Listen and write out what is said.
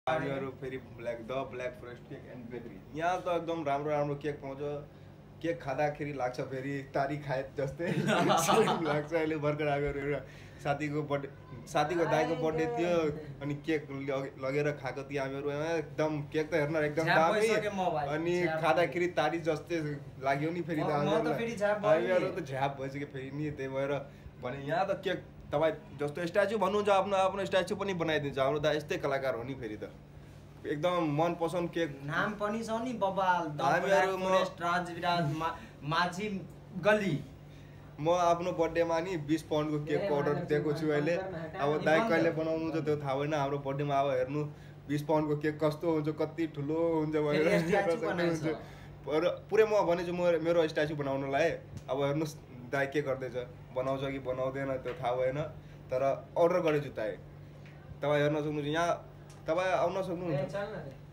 हामीहरू फेरि black forest cake and bakery यहाँ त एकदम राम्रो राम्रो केक पाउँछ। केक खाँदाखेरि लाग्छ फेरि तारी खाए जस्तै लाग्छ। अहिले भर्खर आएको एउटा साथीको दाइको बर्थडे थियो अनि केक लगेर खाएको थियो हामीहरू। एकदम केक त हेर्न एकदम दामी अनि खाँदाखेरि तारी जस्तै लाग्यो नि फेरि हामीहरू त झ्याप भइसक्यो फेरि नि। त्यही भएर भने यहाँ त केक तपाईँ जस्तो स्ट्याचु भन्नुहुन्छ आफ्नो आफ्नो स्ट्याचु पनि बनाइदिन्छ। हाम्रो त यस्तै कलाकार हो नि फेरि त एकदम मनपसन्द केक नाम पनि छ नि बबाल माझी गली। म आफ्नो बर्थडेमा नि 20 पाउन्डको केकको अर्डर दिएको छु अहिले। अब दाइ कहिले बनाउनु हुन्छ त्यो थाहा भएन। हाम्रो बर्थडेमा अब हेर्नु 20 पाउन्डको केक कस्तो हुन्छ कति ठुलो हुन्छ भनेर पुरै म भनेछु मेरो स्ट्याचु बनाउनलाई। अब हेर्नुहोस् दाइ के गर्दैछ बनाउँछ कि बनाउँदैन त्यो थाहा भएन तर अर्डर गरेछु दाइ। तपाईँ हेर्न सक्नुहुन्छ यहाँ तपाईँ आउन सक्नुहुन्छ।